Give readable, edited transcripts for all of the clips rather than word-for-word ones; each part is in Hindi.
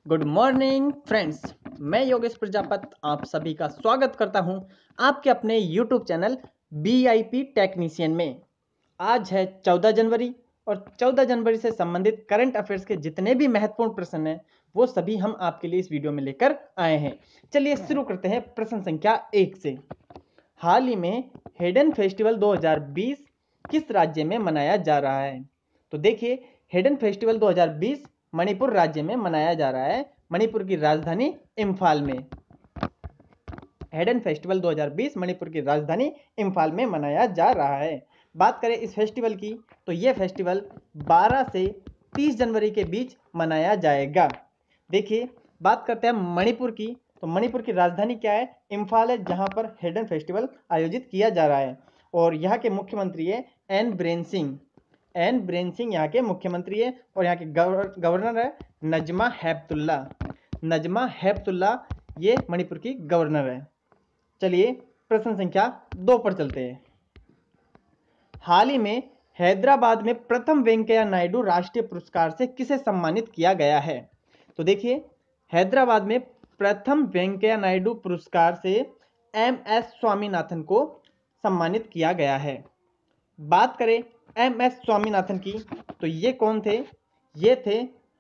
Good morning friends. मैं योगेश प्रजापत आप सभी का स्वागत करता हूं आपके अपने यूट्यूब चैनल BIP टेक्नीशियन में। आज है 14 जनवरी और 14 जनवरी से संबंधित करंट अफेयर्स के जितने भी महत्वपूर्ण प्रश्न हैं वो सभी हम आपके लिए इस वीडियो में लेकर आए हैं। चलिए शुरू करते हैं प्रश्न संख्या 1 से। हाल ही में हेडन फेस्टिवल 2020 किस राज्य में मनाया जा रहा है? तो देखिए, हेडन फेस्टिवल 2020 मणिपुर राज्य में मनाया जा रहा है, मणिपुर की राजधानी इम्फाल में। हेडन फेस्टिवल 2020 मणिपुर की राजधानी इम्फाल में मनाया जा रहा है। बात करें इस फेस्टिवल की तो यह फेस्टिवल 12 से 30 जनवरी के बीच मनाया जाएगा। देखिए, बात करते हैं मणिपुर की, तो मणिपुर की राजधानी क्या है? इम्फाल है, जहां पर हेडन फेस्टिवल आयोजित किया जा रहा है। और यहाँ के मुख्यमंत्री है एन बिरेन सिंह। एन बिरेन सिंह यहाँ के मुख्यमंत्री है और यहाँ के गवर्नर है नजमा हेपतुल्ला। नजमा हेपतुल्ला ये मणिपुर की गवर्नर है। चलिए प्रश्न संख्या 2 पर चलते हैं। हाल ही में हैदराबाद में प्रथम वेंकैया नायडू राष्ट्रीय पुरस्कार से किसे सम्मानित किया गया है? तो देखिए, हैदराबाद में प्रथम वेंकैया नायडू पुरस्कार से MS स्वामीनाथन को सम्मानित किया गया है। बात करें MS स्वामीनाथन की तो ये कौन थे? ये थे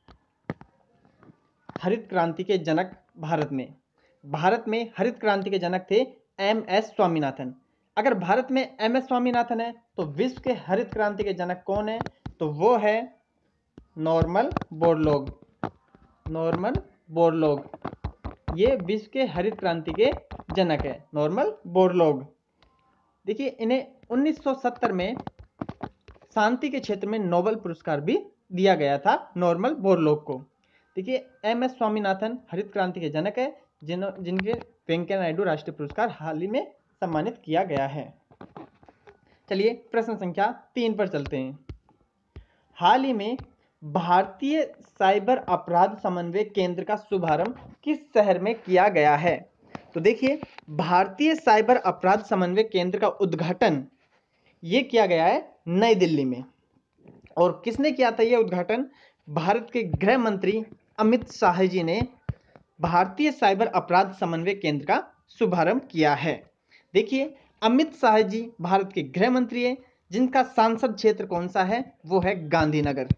हरित क्रांति के जनक। भारत में हरित क्रांति के जनक थे MS स्वामीनाथन। अगर भारत में MS स्वामीनाथन है तो विश्व के हरित क्रांति के जनक कौन है? तो वो है नॉर्मन बोरलॉग। नॉर्मन बोरलॉग ये विश्व के हरित क्रांति के जनक है, नॉर्मन बोरलॉग। देखिए, इन्हें 1970 में शांति के क्षेत्र में नोबेल पुरस्कार भी दिया गया था नॉर्मन बोरलॉग को। देखिए, MS स्वामीनाथन हरित क्रांति के जनक है जिनके वेंकैया नायडू राष्ट्रीय पुरस्कार हाल ही में सम्मानित किया गया है। चलिए प्रश्न संख्या 3 पर चलते हैं। हाल ही में भारतीय साइबर अपराध समन्वय केंद्र का शुभारंभ किस शहर में किया गया है? तो देखिए, भारतीय साइबर अपराध समन्वय केंद्र का उद्घाटन ये किया गया है नई दिल्ली में। और किसने किया था यह उद्घाटन? भारत के गृह मंत्री अमित शाह जी ने भारतीय साइबर अपराध समन्वय केंद्र का शुभारंभ किया है। देखिए, अमित शाह जी भारत के गृह मंत्री हैं जिनका सांसद क्षेत्र कौन सा है? वो है गांधीनगर।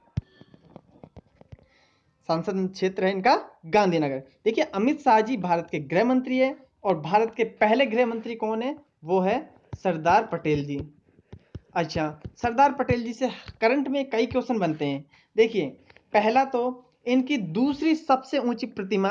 सांसद क्षेत्र है इनका गांधीनगर। देखिए, अमित शाह जी भारत के गृह मंत्री है और भारत के पहले गृह मंत्री कौन है? वो है सरदार पटेल जी। अच्छा, सरदार पटेल जी से करंट में कई क्वेश्चन बनते हैं। देखिए, पहला तो इनकी दूसरी सबसे ऊंची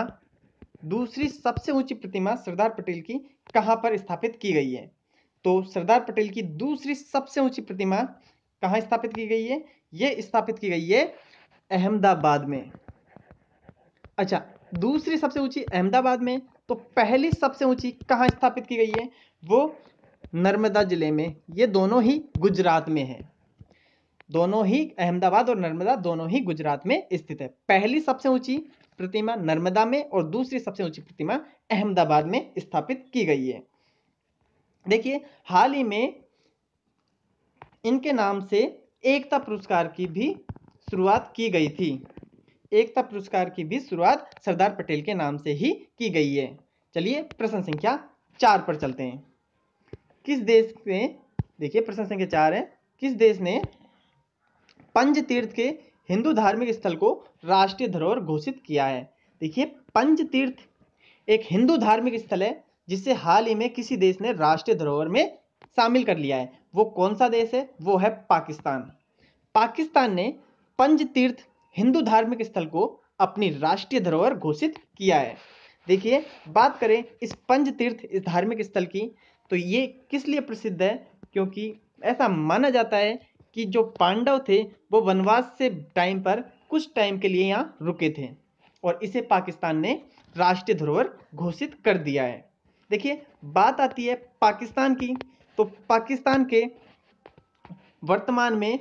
प्रतिमा सरदार पटेल की कहां पर स्थापित की गई है? तो सरदार पटेल की दूसरी सबसे ऊंची प्रतिमा कहां स्थापित की गई है? यह स्थापित की गई है अहमदाबाद में। अच्छा, दूसरी सबसे ऊंची अहमदाबाद में, तो पहली सबसे ऊंची कहां स्थापित की गई है? वो नर्मदा जिले में। ये दोनों ही गुजरात में है। दोनों ही, अहमदाबाद और नर्मदा दोनों ही गुजरात में स्थित है। पहली सबसे ऊंची प्रतिमा नर्मदा में और दूसरी सबसे ऊंची प्रतिमा अहमदाबाद में स्थापित की गई है। देखिए, हाल ही में इनके नाम से एकता पुरस्कार की भी शुरुआत की गई थी। एकता पुरस्कार की भी शुरुआत सरदार पटेल के नाम से ही की गई है। चलिए प्रश्न संख्या 4 पर चलते हैं। किस देश ने, देखिए प्रश्न संख्या 4 है, किस देश ने पंचतीर्थ के हिंदू धार्मिक स्थल को राष्ट्रीय धरोहर घोषित किया है? देखिए, पंचतीर्थ एक हिंदू धार्मिक स्थल है जिसे हाल ही में किसी देश ने राष्ट्रीय धरोहर में शामिल कर लिया है। वो कौन सा देश है? वो है पाकिस्तान। पाकिस्तान ने पंचतीर्थ हिंदू धार्मिक स्थल को अपनी राष्ट्रीय धरोहर घोषित किया है। देखिए, बात करें इस पंचतीर्थ इस धार्मिक स्थल की तो ये किस लिए प्रसिद्ध है? क्योंकि ऐसा माना जाता है कि जो पांडव थे वो वनवास से टाइम पर कुछ टाइम के लिए यहाँ रुके थे और इसे पाकिस्तान ने राष्ट्रीय धरोहर घोषित कर दिया है। देखिए, बात आती है पाकिस्तान की, तो पाकिस्तान के वर्तमान में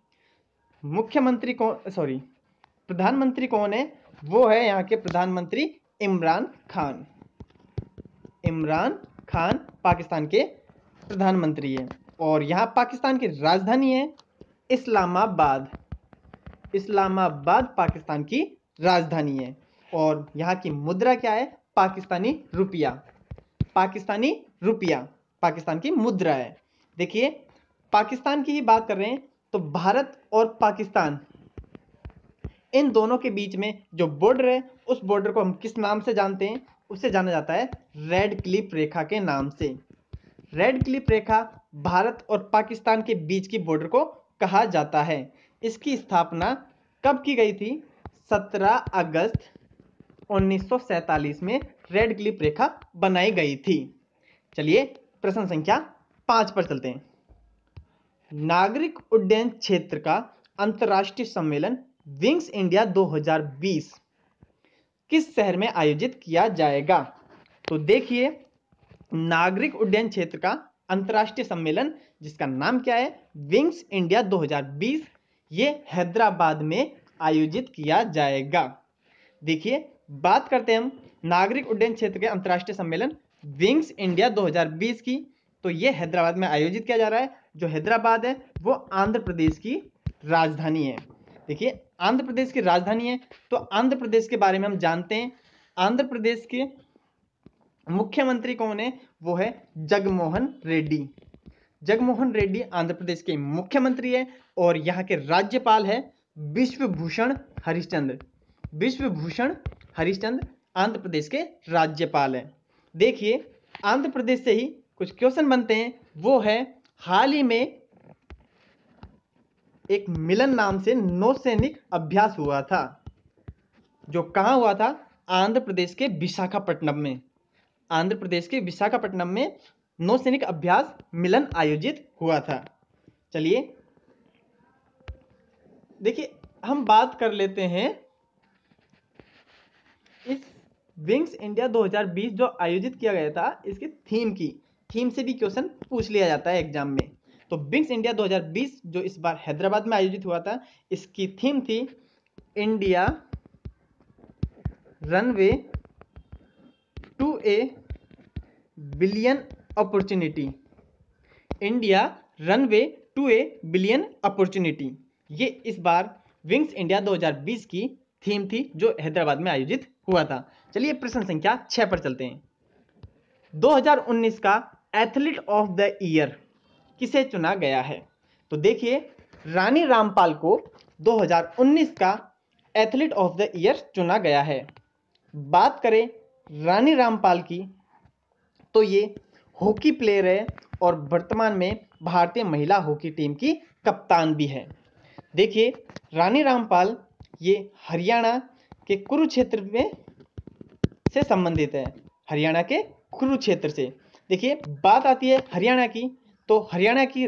प्रधानमंत्री कौन है? वो है यहाँ के प्रधानमंत्री इमरान खान। इमरान खान पाकिस्तान के प्रधानमंत्री है और यहाँ पाकिस्तान की राजधानी है इस्लामाबाद। इस्लामाबाद पाकिस्तान की राजधानी है। और यहाँ की मुद्रा क्या है? पाकिस्तानी रुपया। पाकिस्तानी रुपया पाकिस्तान की मुद्रा है। देखिए पाकिस्तान की ही बात कर रहे हैं तो भारत और पाकिस्तान इन दोनों के बीच में जो बॉर्डर है उस बॉर्डर को हम किस नाम से जानते हैं? उसे जाना जाता है रेड क्लिफ रेखा के नाम से। रेड क्लिफ रेखा भारत और पाकिस्तान के बीच की बॉर्डर को कहा जाता है। इसकी स्थापना कब की गई थी? 17 अगस्त 1947 में रेड क्लिफ रेखा बनाई गई थी। चलिए प्रश्न संख्या 5 पर चलते हैं। नागरिक उड्डयन क्षेत्र का अंतर्राष्ट्रीय सम्मेलन विंग्स इंडिया 2020 किस शहर में आयोजित किया जाएगा? तो देखिए नागरिक उड्डयन क्षेत्र का अंतर्राष्ट्रीय सम्मेलन जिसका नाम क्या है? विंग्स इंडिया 2020, ये हैदराबाद में आयोजित किया जाएगा। देखिए बात करते हैं हम नागरिक उड्डयन क्षेत्र के अंतर्राष्ट्रीय सम्मेलन विंग्स इंडिया 2020 की, तो ये हैदराबाद में आयोजित किया जा रहा है। जो हैदराबाद है वो आंध्र प्रदेश की राजधानी है। देखिए आंध्र प्रदेश की राजधानी है तो आंध्र प्रदेश के बारे में हम जानते हैं। आंध्र प्रदेश के मुख्यमंत्री कौन है? वो है जगनमोहन रेड्डी। जगनमोहन रेड्डी आंध्र प्रदेश के मुख्यमंत्री है और यहाँ के राज्यपाल है विश्वभूषण हरिश्चंद्र। विश्वभूषण हरिश्चंद्र आंध्र प्रदेश के राज्यपाल हैं। देखिए आंध्र प्रदेश से ही कुछ क्वेश्चन बनते हैं। वो है हाल ही में एक मिलन नाम से नौसैनिक अभ्यास हुआ था, जो कहाँ हुआ था? आंध्र प्रदेश के विशाखापट्टनम में। आंध्र प्रदेश के विशाखापट्टनम में नौसैनिक अभ्यास मिलन आयोजित हुआ था। चलिए देखिए हम बात कर लेते हैं इस विंग्स इंडिया 2020 जो आयोजित किया गया था इसकी थीम की। थीम से भी क्वेश्चन पूछ लिया जाता है एग्जाम में। तो विंग्स इंडिया 2020 जो इस बार हैदराबाद में आयोजित हुआ था, इसकी थीम थी India runway to a billion opportunity. India runway to a billion opportunity, ये इस बार विंग्स इंडिया 2020 की थीम थी जो हैदराबाद में आयोजित हुआ था। चलिए प्रश्न संख्या 6 पर चलते हैं। 2019 का एथलीट ऑफ द ईयर किसे चुना गया है? तो देखिए रानी रामपाल को 2019 का एथलीट ऑफ द ईयर चुना गया है। बात करें रानी रामपाल की तो ये हॉकी प्लेयर है और वर्तमान में भारतीय महिला हॉकी टीम की कप्तान भी है। देखिए रानी रामपाल ये हरियाणा के कुरुक्षेत्र में से संबंधित है। हरियाणा के कुरुक्षेत्र से। देखिए बात आती है हरियाणा की तो हरियाणा की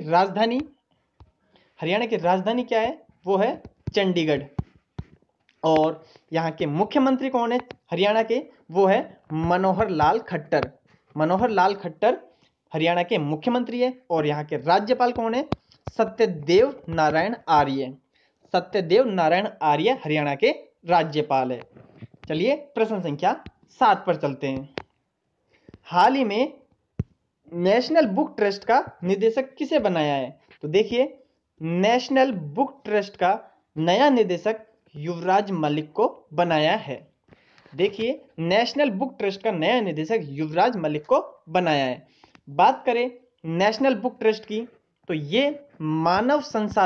राजधानी क्या है? वो है चंडीगढ़। और यहाँ के मुख्यमंत्री कौन है हरियाणा के? वो है मनोहर लाल खट्टर। मनोहर लाल खट्टर हरियाणा के मुख्यमंत्री है और यहाँ के राज्यपाल कौन है? सत्यदेव नारायण आर्य। सत्यदेव नारायण आर्य हरियाणा के राज्यपाल है। चलिए प्रश्न संख्या 7 पर चलते हैं। हाल ही में नेशनल बुक ट्रस्ट का निदेशक किसे बनाया है? तो देखिए नेशनल बुक ट्रस्ट का नया निदेशक युवराज मलिक को बनाया है। देखिए नेशनल बुक ट्रस्ट का नया निदेशक युवराज मलिक को बनाया है। बात करें नेशनल बुक ट्रस्ट की तो ये मानव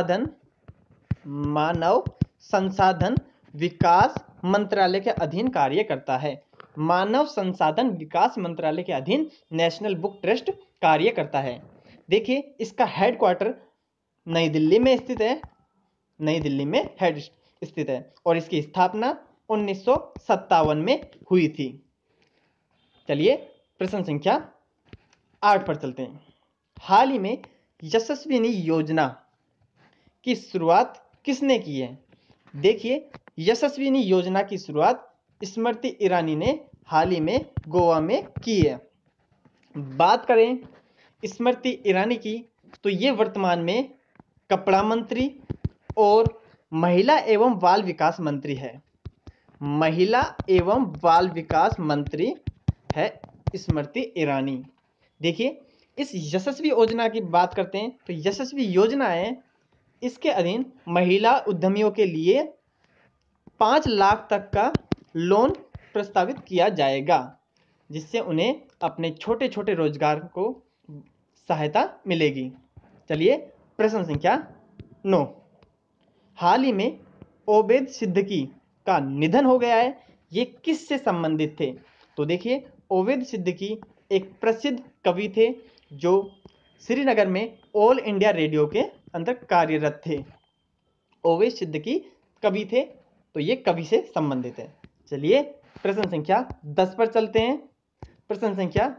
संसाधन विकास मंत्रालय के अधीन कार्य करता है। मानव संसाधन विकास मंत्रालय के अधीन नेशनल बुक ट्रस्ट कार्य करता है। देखिए इसका हेडक्वार्टर नई दिल्ली में स्थित है। नई दिल्ली में हेड स्थित है और इसकी स्थापना 1957 में हुई थी। चलिए प्रश्न संख्या 8 पर चलते हैं। हाल ही में यशस्विनी योजना की शुरुआत किसने की है? देखिए यशस्विनी योजना की शुरुआत स्मृति ईरानी ने हाल ही में गोवा में की है। बात करें स्मृति ईरानी की तो ये वर्तमान में कपड़ा मंत्री और महिला एवं बाल विकास मंत्री है। महिला एवं बाल विकास मंत्री है स्मृति ईरानी। देखिए इस यशस्वी योजना की बात करते हैं तो यशस्वी योजना है, इसके अधीन महिला उद्यमियों के लिए 5 लाख तक का लोन प्रस्तावित किया जाएगा, जिससे उन्हें अपने छोटे छोटे रोजगार को सहायता मिलेगी। चलिए प्रश्न संख्या 9, हाल ही में ओबेद सिद्दीकी का निधन हो गया है, ये किससे संबंधित थे? तो देखिए ओबेद सिद्दीकी एक प्रसिद्ध कवि थे जो श्रीनगर में ऑल इंडिया रेडियो के अंदर कार्यरत थे। ओबेद सिद्दीकी कवि थे, तो ये कवि से संबंधित है। चलिए प्रश्न संख्या 10 पर चलते हैं। प्रश्न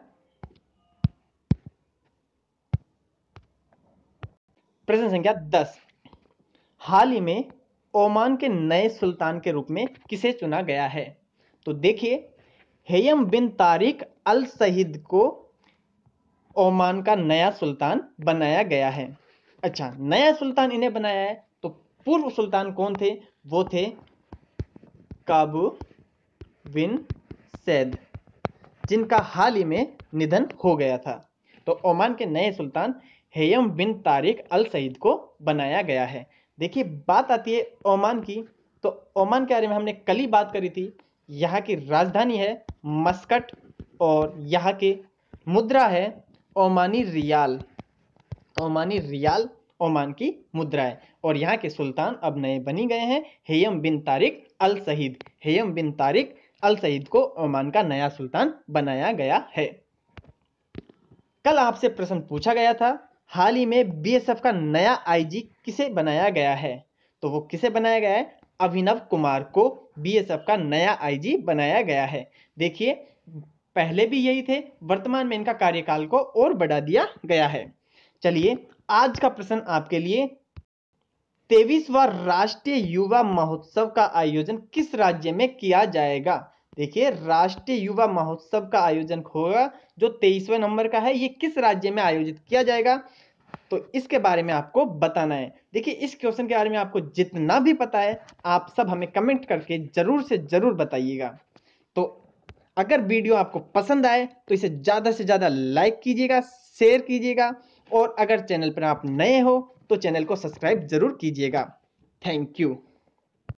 संख्या 10, हाल ही में ओमान के नए सुल्तान के रूप में किसे चुना गया है? तो देखिए हेयम बिन तारिक अल सईद को ओमान का नया सुल्तान बनाया गया है। अच्छा, नया सुल्तान इन्हें बनाया है, तो पूर्व सुल्तान कौन थे? वो थे काबू बिन सैद, जिनका हाल ही में निधन हो गया था। तो ओमान के नए सुल्तान हेयम बिन तारिक अल सईद को बनाया गया है। देखिए बात आती है ओमान की, तो ओमान के बारे में हमने कल ही बात करी थी। यहाँ की राजधानी है मस्कट और यहाँ की मुद्रा है Omani rial. Omani rial Oman की मुद्रा है और यहाँ के सुल्तान अब नए बनी गए हैं हेयम बिन तारिक अल सईद। हेयम बिन तारिक अल सईद को ओमान का नया सुल्तान बनाया गया है। कल आपसे प्रश्न पूछा गया था, हाल ही में बीएसएफ का नया आईजी किसे बनाया गया है? तो वो किसे बनाया गया है? अभिनव कुमार को बीएसएफ का नया आईजी बनाया गया है। देखिए पहले भी यही थे, वर्तमान में इनका कार्यकाल को और बढ़ा दिया गया है। चलिए आज का प्रश्न आपके लिए, 23वां राष्ट्रीय युवा महोत्सव का आयोजन किस राज्य में किया जाएगा? देखिए राष्ट्रीय युवा महोत्सव का आयोजन होगा जो 23वें नंबर का है, ये किस राज्य में आयोजित किया जाएगा? तो इसके बारे में आपको बताना है। देखिए इस क्वेश्चन के बारे में आपको जितना भी पता है आप सब हमें कमेंट करके जरूर से जरूर बताइएगा। तो अगर वीडियो आपको पसंद आए तो इसे ज़्यादा से ज़्यादा लाइक कीजिएगा, शेयर कीजिएगा और अगर चैनल पर आप नए हो तो चैनल को सब्सक्राइब जरूर कीजिएगा। Thank you.